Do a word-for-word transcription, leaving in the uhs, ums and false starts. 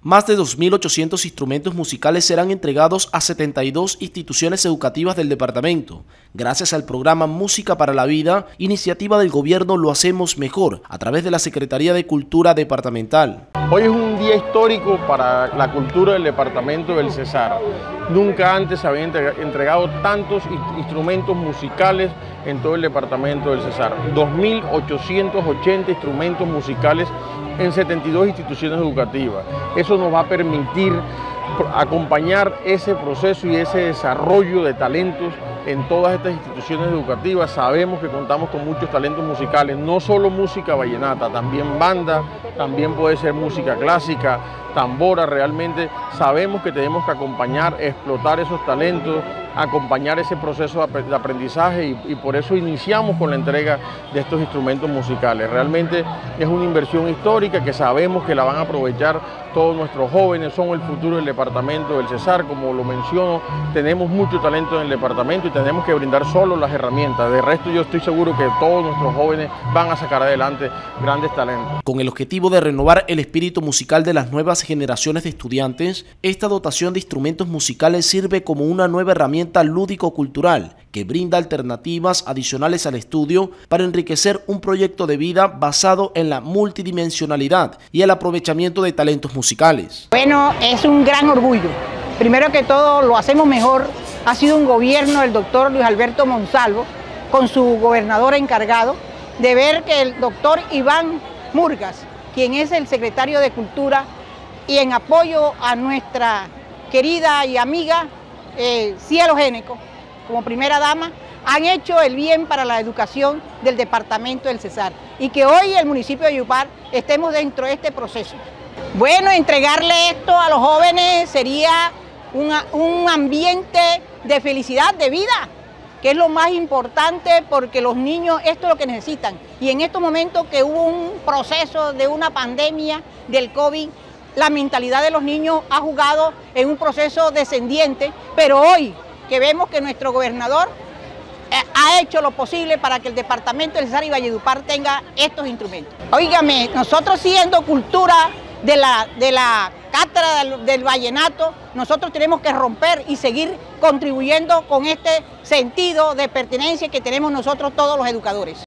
Más de dos mil ochocientos instrumentos musicales serán entregados a setenta y dos instituciones educativas del departamento, gracias al programa Música para la Vida, iniciativa del gobierno Lo Hacemos Mejor, a través de la Secretaría de Cultura Departamental. Hoy es un día histórico para la cultura del departamento del Cesar. Nunca antes se habían entregado tantos instrumentos musicales en todo el departamento del Cesar. dos mil ochocientos ochenta instrumentos musicales en setenta y dos instituciones educativas. Eso nos va a permitir acompañar ese proceso y ese desarrollo de talentos en todas estas instituciones educativas. Sabemos que contamos con muchos talentos musicales, no solo música vallenata, también banda, también puede ser música clásica, tambora. Realmente sabemos que tenemos que acompañar, explotar esos talentos, acompañar ese proceso de aprendizaje y, y por eso iniciamos con la entrega de estos instrumentos musicales. Realmente es una inversión histórica que sabemos que la van a aprovechar todos nuestros jóvenes, son el futuro del departamento del Cesar. Como lo menciono, tenemos mucho talento en el departamento y tenemos que brindar solo las herramientas. De resto, yo estoy seguro que todos nuestros jóvenes van a sacar adelante grandes talentos. Con el objetivo de renovar el espíritu musical de las nuevas generaciones de estudiantes, esta dotación de instrumentos musicales sirve como una nueva herramienta lúdico-cultural que brinda alternativas adicionales al estudio para enriquecer un proyecto de vida basado en la multidimensionalidad y el aprovechamiento de talentos musicales. Bueno, es un gran orgullo. Primero que todo, Lo Hacemos Mejor ha sido un gobierno del doctor Luis Alberto Monsalvo, con su gobernador encargado, de ver que el doctor Iván Murgas, quien es el secretario de Cultura, y en apoyo a nuestra querida y amiga eh, Cielo Géneco, como primera dama, han hecho el bien para la educación del departamento del Cesar y que hoy el municipio de Valledupar estemos dentro de este proceso. Bueno, entregarle esto a los jóvenes sería una, un ambiente de felicidad, de vida, que es lo más importante porque los niños esto es lo que necesitan. Y en estos momentos que hubo un proceso de una pandemia del COVID, la mentalidad de los niños ha jugado en un proceso descendiente, pero hoy que vemos que nuestro gobernador eh, ha hecho lo posible para que el departamento del Cesar y Valledupar tenga estos instrumentos. Óigame, nosotros siendo cultura de la, de la cátedra del, del vallenato, nosotros tenemos que romper y seguir contribuyendo con este sentido de pertenencia que tenemos nosotros todos los educadores.